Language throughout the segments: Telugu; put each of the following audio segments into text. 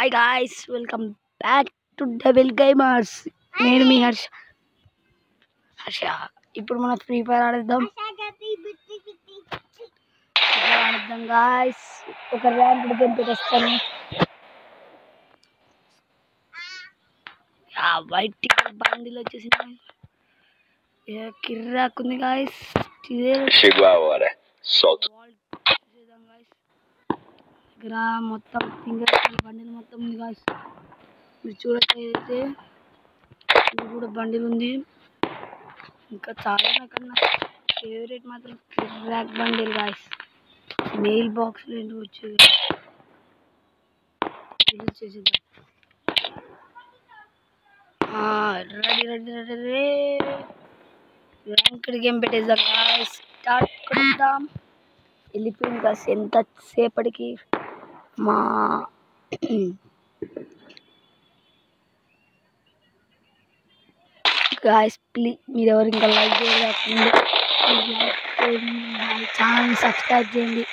Hi guys, welcome back to double gamers. నేను మీ హర్ష. ఇప్పుడు మనం ఫ్రీ ఫైర్ ఆడేద్దాం గాయ్స్. ఒక ర్యాంక్ గేమ్ పెట్టేస్తాను. వైట్ టికెట్ బండిల్ వచ్చేసింది. కిర్రాకుంది గాయ్స్. దగ్గర మొత్తం ఫింగర్ బండిల్ మొత్తం ఉంది గాయ్స్. మీరు చూడట్లయితే ఇది కూడా బండిల్ ఉంది. ఇంకా చాలా నాకన్నా ఫేవరెట్ మాత్రం కిర్రాక్ బండిల్ గాయ్స్. మెయిల్ బాక్స్ లో ఎందుకు వచ్చేది చేసేద్దాం. రెడీ రెడీ రెడీ రే ర్యాంక్డ్ గేమ్ పెట్టేద్దాం గాయ్స్. స్టార్ట్ కొడదాం. వెళ్ళిపోయింది గాయ్స్. ఎంతసేపటికి మా గాయ్స్ ప్లీజ్ మీరు ఎవరు ఇంకా లైక్ చేయలేకుండా ఛానల్ని సబ్స్క్రైబ్ చేయండి.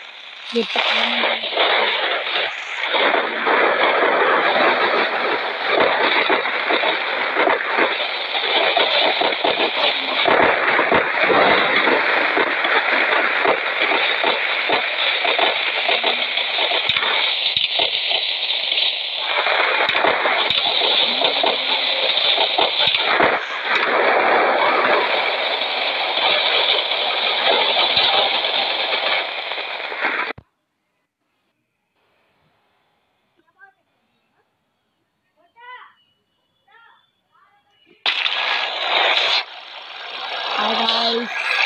Hi guys.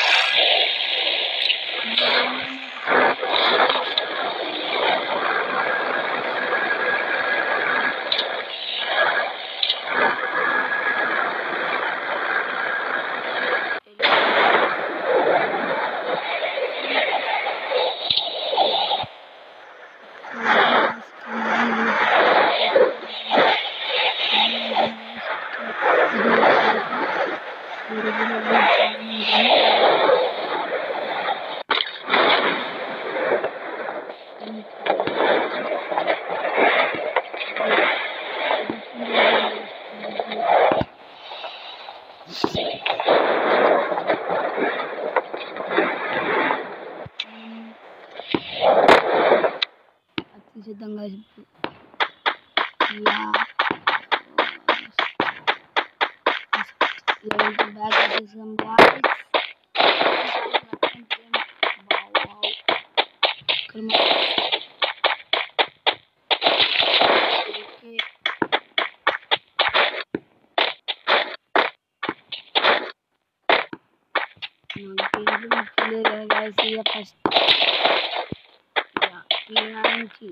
చేద్దాం గాయ్స్. బ్యాక్ వచ్చేసాం గాయ్స్. ఫస్ట్ నుంచి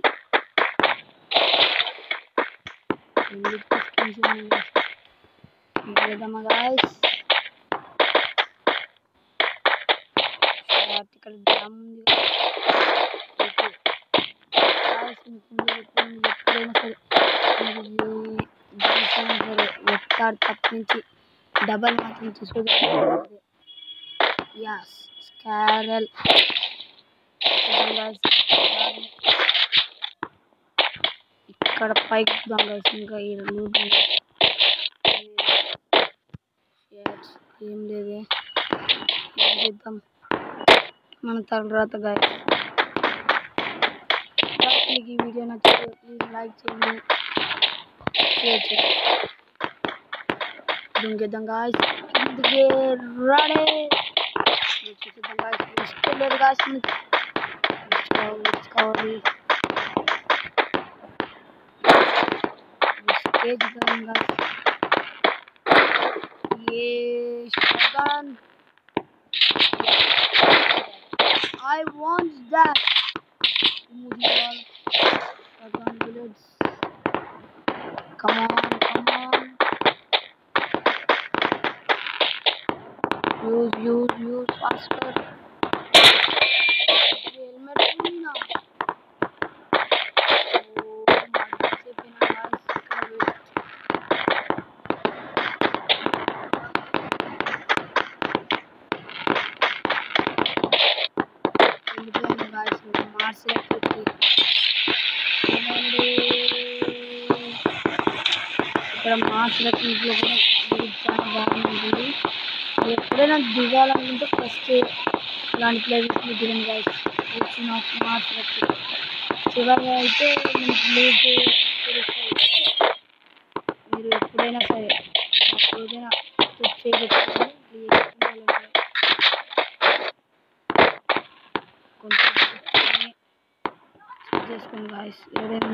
వెళ్దామా గాయ్స్. ఇక్కడ డ్యామ్ ఉంది ఎప్పుడైనా సరే వెక్టార్ తప్పించి డబల్ మాత్రం తీసుకోవాలి. స్కారల్ ఇక్కడ పైకి గాయ్స్. ఇంకా ఏం లేదే, చేద్దాం మన తర్వాత గాయ్స్. మీకు ఈ వీడియో నచ్చితే ప్లీజ్ లైక్ చేయండి, షేర్ చేయండి. దుంకేద్దాం గాయ్స్. ఇందుకే రెడీ చూసేద్దాం గాయ్స్. రిస్క్ లేదు గాయ్స్. కావాలి stage gone guys. I want that. Shotgun bullets. Come on. Use faster. Helmet now. Guys, Mars ఇక్కడ మాస్టర్ ఇంట్లో కూడా చాలా బాగుంటుంది. ఎప్పుడైనా దిగాలనుకుంటే ఫస్ట్ ఇలాంటి ప్లేసెస్లో దిగండి గైస్. వచ్చిన మాస్టర్ చివరిగా అయితే మీకు ప్లేస్ తెలుస్తుంది. మీరు ఎప్పుడైనా సరే నాకు ఏదైనా స్టెప్ చేయబెట్టుకోవాలి కొంచెం చేసుకోండి గాయస్. ఏదైనా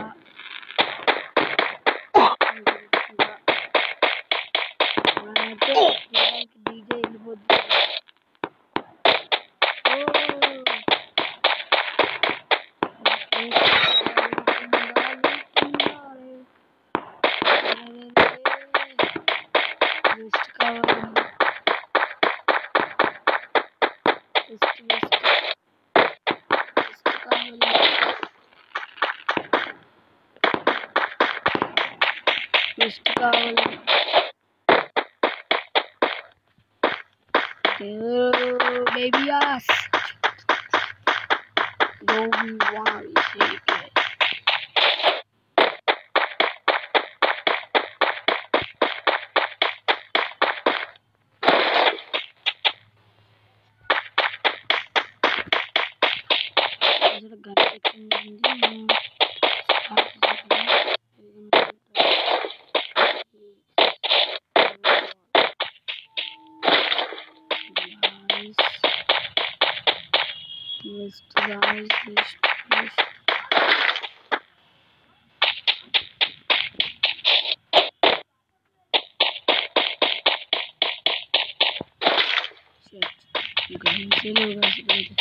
మనమైతే డీజే వెళ్ళిపోతుంది. వెస్ట్ కావాలి, వెస్ట్ వెస్ట్ వెస్ట్ కావాలి, వెస్ట్ కావాలి. Baby ass, don't be worried, shake it. West guys, west. Shit, you can see the guys.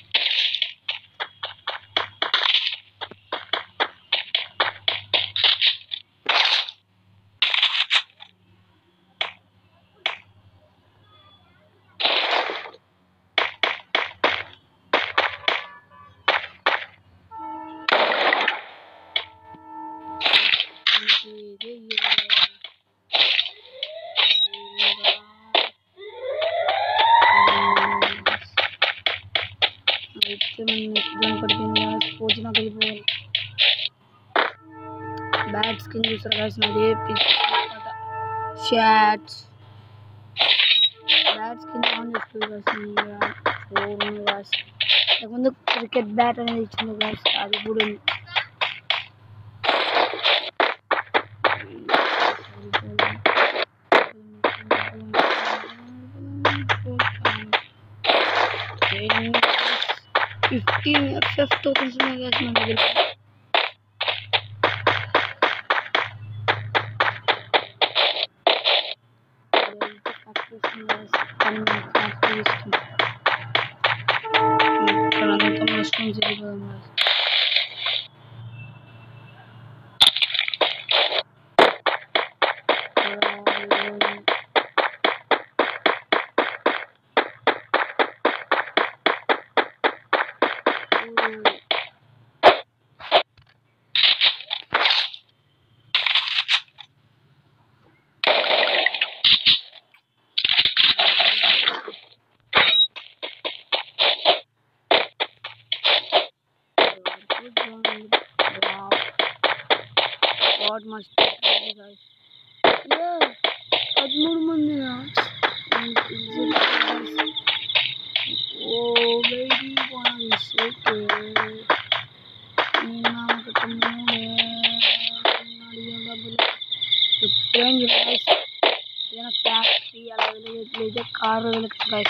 Bat skin చూసారు గాయస్, నాది షాట్స్ బ్యాట్ స్కిన్ ఆన్ చేసుకోవాలి గాయస్. లేకపోతే క్రికెట్ బ్యాట్ అనేది ఇచ్చింది గాయస్, అది కూడా ఉంది. FF tokens ఉన్నాయి గాయస్ మన దగ్గర. God must be ready, guys. Yeah, 13 మందినా? Oh baby, wanna shake it. నాకు తమ్ముడే ఎప్పుడేం guys, ఏదైనా ఫ్యాక్టరీ అలా వెళ్ళేట్లయితే కారు వెళ్ళచ్చు guys.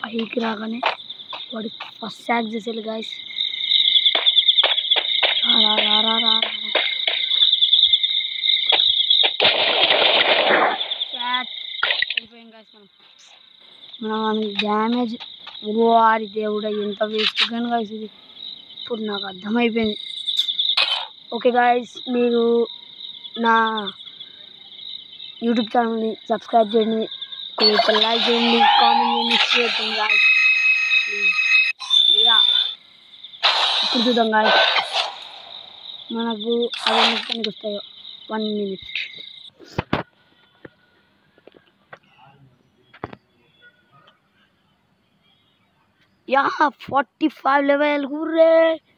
పైకి రాగానే వాడి ఫస్ట్ శాక్ చేసేది గాయస్. వెళ్ళిపోయాం గాయస్. మనం డ్యామేజ్ వారి దేవుడా ఎంత వేస్ట్ కానీ గాయస్ ఇది. ఇప్పుడు నాకు అర్థమైపోయింది. ఓకే గాయస్, మీరు నా యూట్యూబ్ ఛానల్ని సబ్స్క్రైబ్ చేయండి, లైక్ చేయండి, కామెంట్ చేయండి, షేర్ చేయండి గాయస్. ఇప్పుడు చూద్దాం గాయస్ మనకు అవి మొత్తానికి వస్తాయో. 1 minute. యా 45 level. Hooray!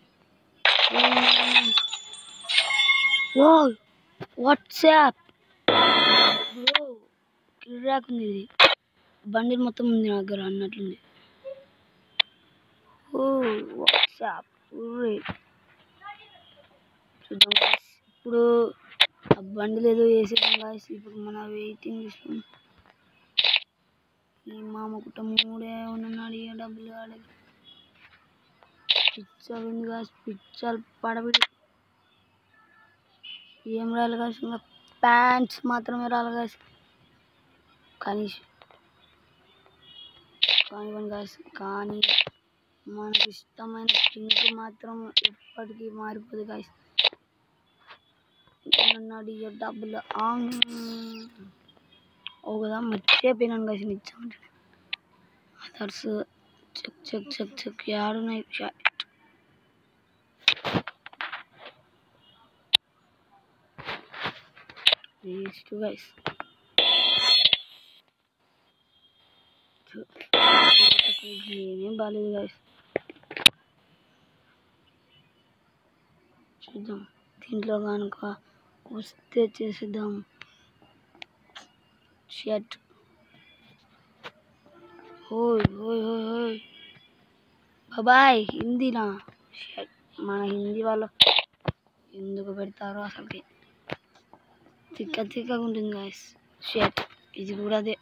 Wow, WhatsApp bro, కిరాక్ ఉంది ఇది. బండిల్ మొత్తం ఉంది నా దగ్గర అన్నట్లుంది. ఓ వాట్సాప్ చూద్దాం గాయస్. ఇప్పుడు ఆ బండిల్ ఏదో వేసేద్దాం గాయస్. ఇప్పుడు మన వెయిటింగ్ లిస్ట్ ఈ మామ కుట్ట 3 ఉన్నాడు. ఇక డబ్బులు కాలేదు. పిచ్చలు ఉంది గాయస్, పిచ్చలు పడబడి ఏం రాలి గాయస్. ఇంకా ప్యాంట్స్ మాత్రమే రాలి గాయస్. కానివ్వండి గాయస్. కానీ మనకి ఇష్టమైన పింక్ మాత్రం ఎప్పటికీ మారిపోదు గాయస్. ఉన్నాడు ఇక డబ్బులు ఓ కదా మర్చిపోయినాను గాయస్. ఇచ్చామంటే others check check check check యాడున్నాయి వేస్ట్ గాయస్. ఏమేం బాగాలేదు గాయస్. చూద్దాం దీంట్లో కనుక వస్తే చేసేద్దాం. షర్ట్ ఓయ్ ఓయ్ ఓయ్ ఓయ్ బాబాయ్ హిందీనా? షర్ట్ మన హిందీ వాళ్ళు ఎందుకు పెడతారో అసలుకి. తిక్కగా ఉంటుంది గాయస్ షర్ట్. ఇది కూడా అదే.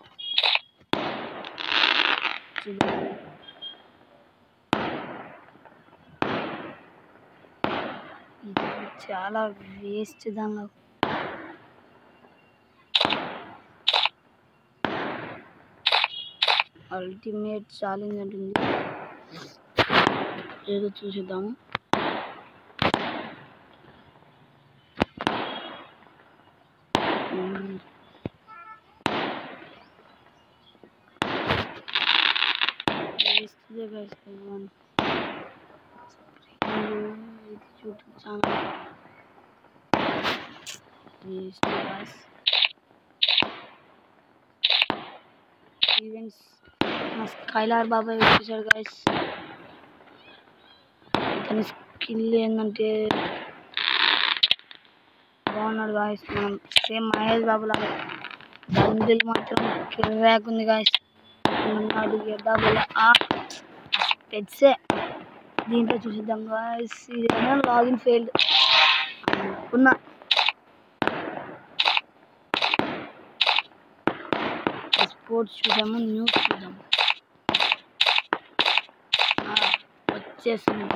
ఇది చాలా వేస్ట్. దానిలో అల్టిమేట్ ఛాలెంజ్ అంటుంది. ఏదో చూసేద్దాము. యూట్యూబ్ ఛానల్ ఈవెంట్స్ మా స్కైలార్ బాబాయ్ వచ్చేసాడు గాయస్. ఇతని స్కిల్ ఏంటంటే బాగున్నాడు గాయస్. మనం సేమ్ మహేష్ బాబు లాగా. బండిల్ మాత్రం కిరాక్ ఉంది గాయస్. ఉన్నాడు డబ్బులు పెట్సే. దీంట్లో చూసిద్దాం గాయస్. ఇదేమో లాగిన్ ఫెయిల్డ్ అనుకున్నా. స్పోర్ట్స్ చూద్దాము, న్యూస్ చూద్దాము. వచ్చేసింది.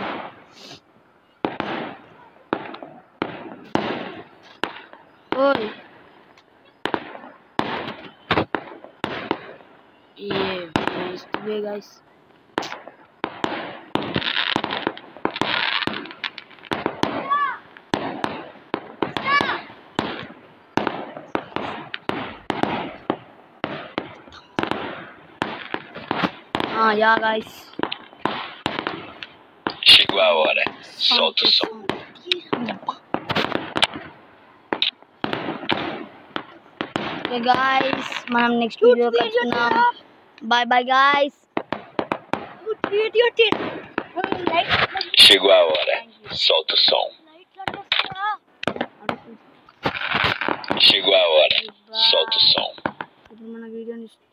ఓయ్ ఏ guys. Yeah guys, chegou a hora, solta o som. Okay guys, మనం నెక్స్ట్ వీడియో కలుసుకుందాం. Bye bye guys. Chegou a hora, solta o som. Chegou a hora, solta o som. ఇప్పుడు మన వీడియోని